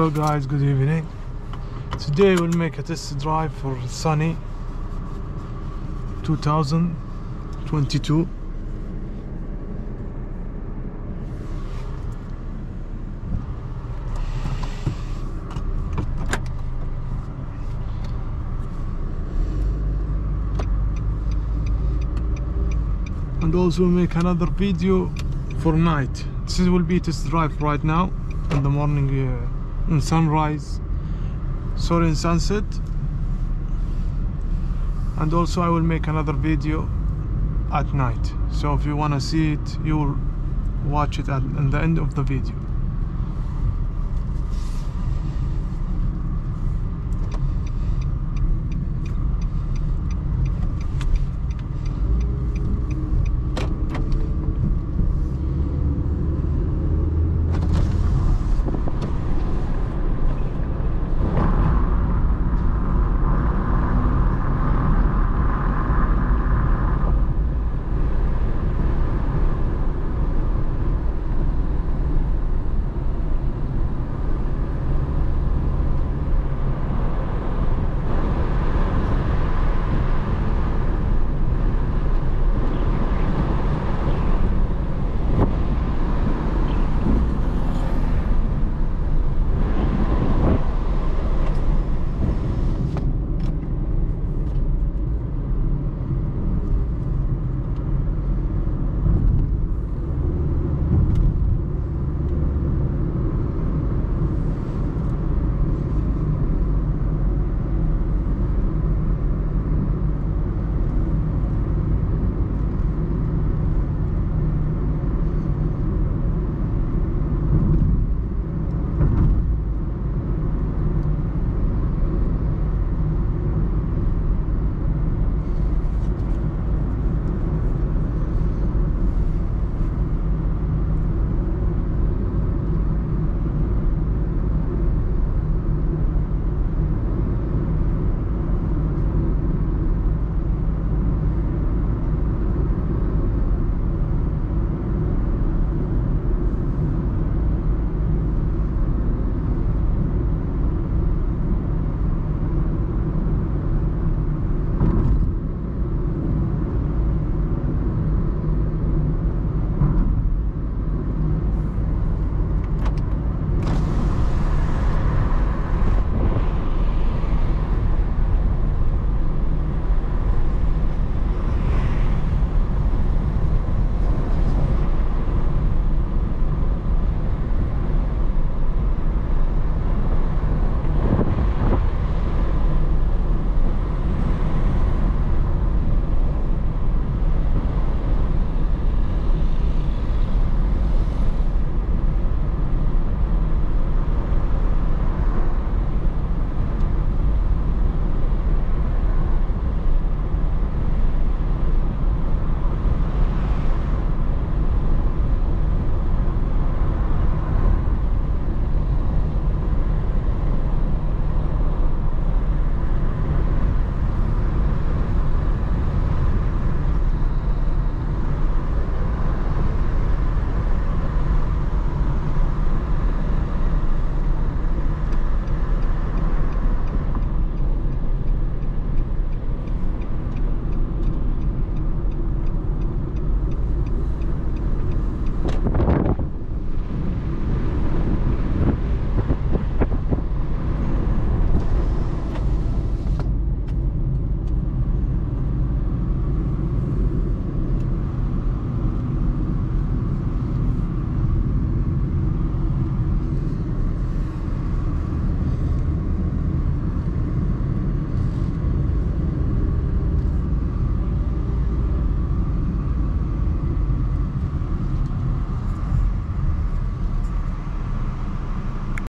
Hello guys, good evening. Today we'll make a test drive for sunny 2022. And also we'll make another video for night. This will be test drive right now in the morning, in sunrise, sorry, in sunset. And also I will make another video at night, so if you want to see it, you will watch it at the end of the video.